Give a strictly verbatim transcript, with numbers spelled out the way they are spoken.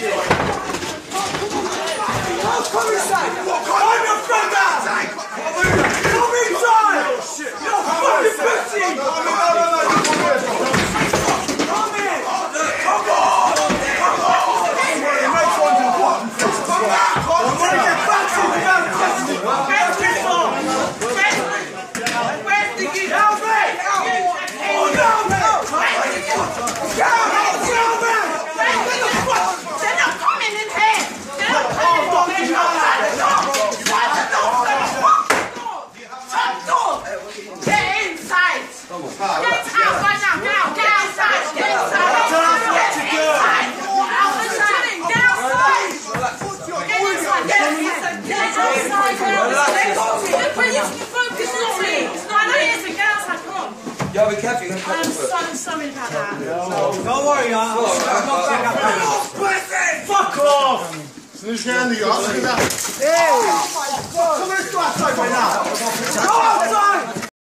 shit. Come inside! Calm your friend down! Come inside! You're fucking pussy! Come in! Come on! Come on! The next one's important for us as well. I'm gonna get back to the damn question! Where's this on? Where's the geek? Down there! Oh, down there! Down there! Down there! They're not coming in here! They're not coming in here! Get inside! Get out right now! Get out! Get outside! Get inside! Tell us what to do! Outside! Get outside! Get inside! Get inside! Get outside! But you can focus on me! I know it isn't! Get outside! Come on! Yo, be careful, you're gonna cut I'm your foot. so sorry about that. Don't worry, I'm not check out that. Fuck off! Snooze handy, I'll look at that. Hey! Come on, let's go outside right now! Go outside!